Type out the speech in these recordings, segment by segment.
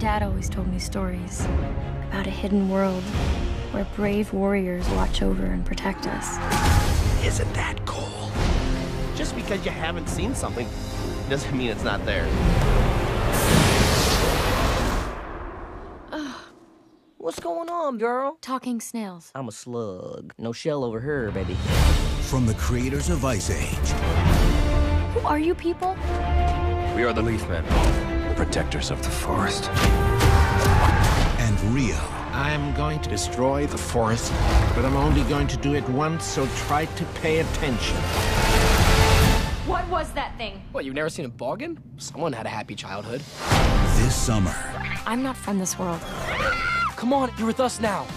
dad always told me stories about a hidden world where brave warriors watch over and protect us. Isn't that cool? Just because you haven't seen something doesn't mean it's not there. What's going on, girl? Talking snails. I'm a slug. No shell over here, baby. From the creators of Ice Age. Who are you people? We are the Leafmen, protectors of the forest. And Rio. I'm going to destroy the forest, but I'm only going to do it once, so try to pay attention. What was that thing? What, you've never seen a boggin? Someone had a happy childhood. This summer. I'm not from this world. Come on, you're with us now.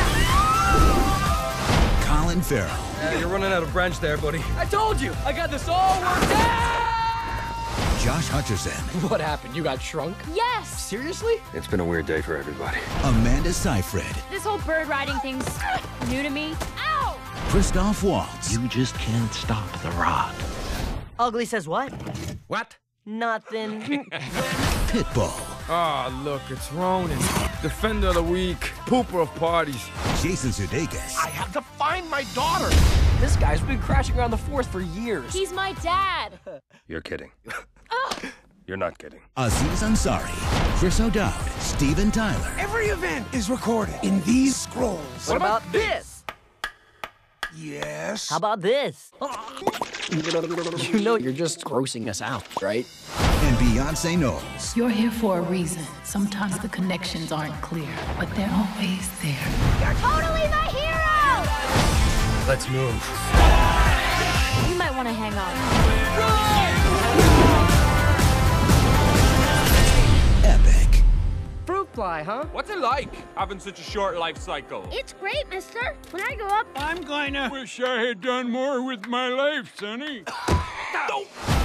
Colin Farrell. You're running out of branch there, buddy. I told you, I got this all worked out! Josh Hutcherson. What happened? You got shrunk? Yes! Seriously? It's been a weird day for everybody. Amanda Seyfried. This whole bird riding thing's new to me. Ow! Christoph Waltz. You just can't stop the rod. Ugly says what? What? Nothing. Pitbull. Ah, look, it's Ronan. Defender of the week, pooper of parties. Jason Sudeikis. I have to find my daughter. This guy's been crashing around the forest for years. He's my dad. You're kidding. You're not kidding. Aziz Ansari. Chris O'Dowd. Steven Tyler. Every event is recorded in these scrolls. What about this? Yes. How about this? You know you're just grossing us out, right? And Beyonce Knowles. You're here for a reason. Sometimes the connections aren't clear, but they're always there. You're totally my hero! Let's move. You might want to hang on. Epic. Fruit fly, huh? What's it like, having such a short life cycle? It's great, mister. When I grow up, Wish I had done more with my life, Sonny.